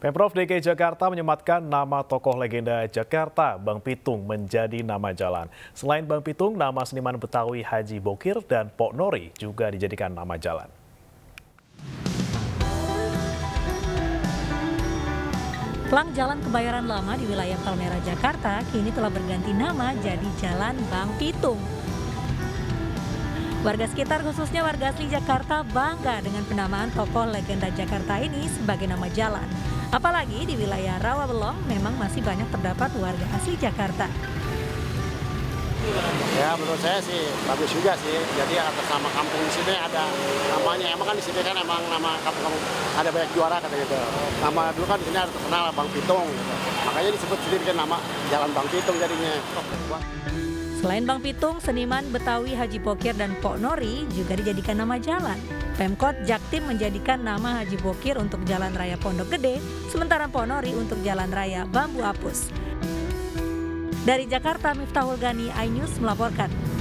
Pemprov DKI Jakarta menyematkan nama tokoh legenda Jakarta, Bang Pitung, menjadi nama jalan. Selain Bang Pitung, nama seniman Betawi Haji Bokir dan Pok Nori juga dijadikan nama jalan. Pelang Jalan Kebayoran Lama di wilayah Palmerah, Jakarta kini telah berganti nama jadi Jalan Bang Pitung. Warga sekitar khususnya warga asli Jakarta bangga dengan penamaan tokoh legenda Jakarta ini sebagai nama jalan. Apalagi di wilayah Rawabelong memang masih banyak terdapat warga asli Jakarta. Ya menurut saya sih bagus juga sih. Jadi atas nama kampung di sini ada namanya. Emang kan di sini kan emang nama kampung ada banyak juara kata gitu. Nama dulu kan di sini ada terkenal Bang Pitung. Gitu. Makanya disebut sendiri kan nama Jalan Bang Pitung jadinya. Selain Bang Pitung, seniman Betawi Haji Bokir dan Pok Nori juga dijadikan nama jalan. Pemkot Jaktim menjadikan nama Haji Bokir untuk Jalan Raya Pondok Gede, sementara Pok Nori untuk Jalan Raya Bambu Apus. Dari Jakarta, Miftahul Gani, iNews melaporkan.